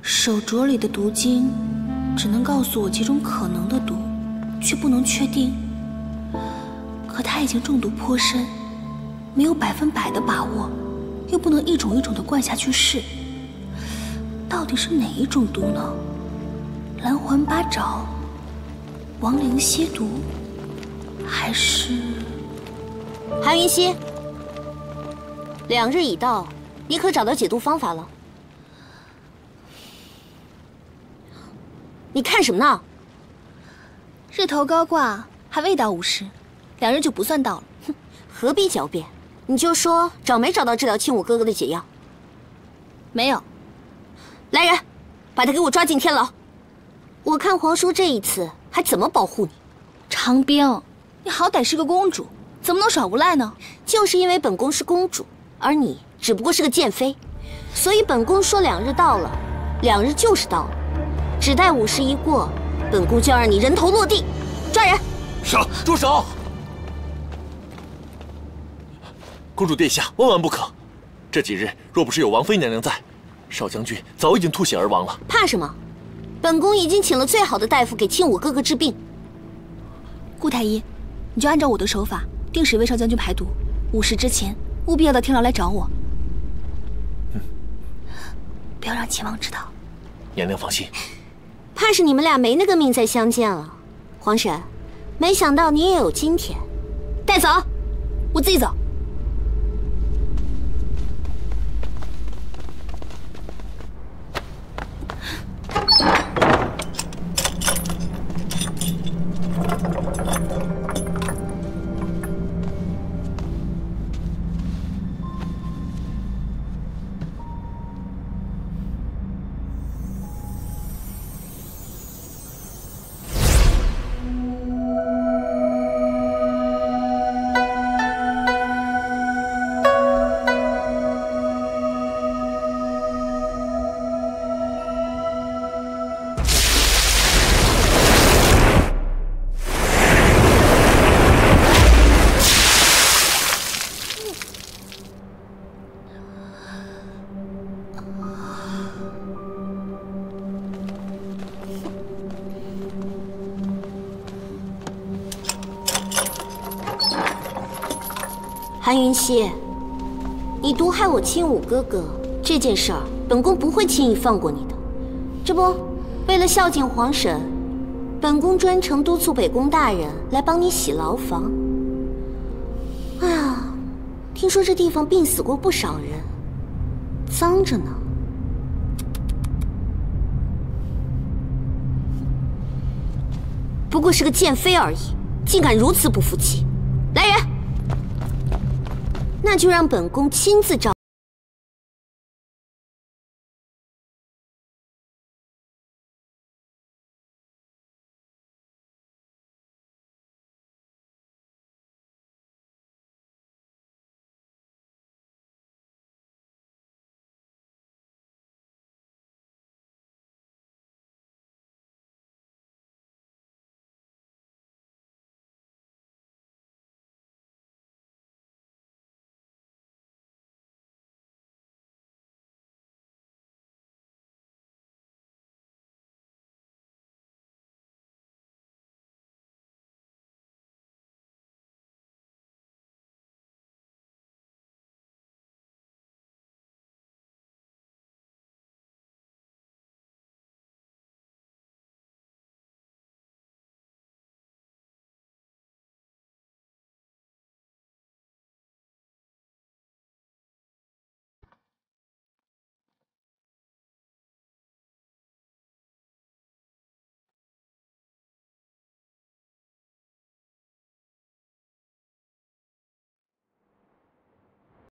手镯里的毒晶只能告诉我几种可能的毒，却不能确定。可他已经中毒颇深，没有100%的把握，又不能一种一种的灌下去试。到底是哪一种毒呢？蓝环八爪、亡灵吸毒，还是…… 韩云溪，2日已到，你可找到解毒方法了？你看什么呢？ 日头高挂，还未到50，2日就不算到了。 哼，何必狡辩？你就说找没找到治疗庆武哥哥的解药？ 没有。 来人，把他给我抓进天牢！我看皇叔这一次还怎么保护你？ 长冰，你好歹是个公主，怎么能耍无赖呢？ 就是因为本宫是公主，而你只不过是个贱妃，所以本宫说2日到了，2日就是到了。只待50一过，本宫就要让你人头落地！抓人！ 是，住手！公主殿下，万万不可！这几日若不是有王妃娘娘在，少将军早已经吐血而亡了。 怕什么？本宫已经请了最好的大夫给庆武哥哥治病。 顾太医，你就按照我的手法，定时为少将军排毒。50之前，务必要到天牢来找我。不要让秦王知道。 娘娘放心。 怕是你们俩没那个命再相见了。皇婶，没想到你也有今天。带走， 我自己走。 韩云溪，你毒害我亲武哥哥这件事儿，本宫不会轻易放过你的。这不，为了孝敬皇婶，本宫专程督促北宫大人来帮你洗牢房。哎呀，听说这地方病死过不少人，脏着呢。不过是个贱妃而已，竟敢如此不服气！来人！那就让本宫亲自召。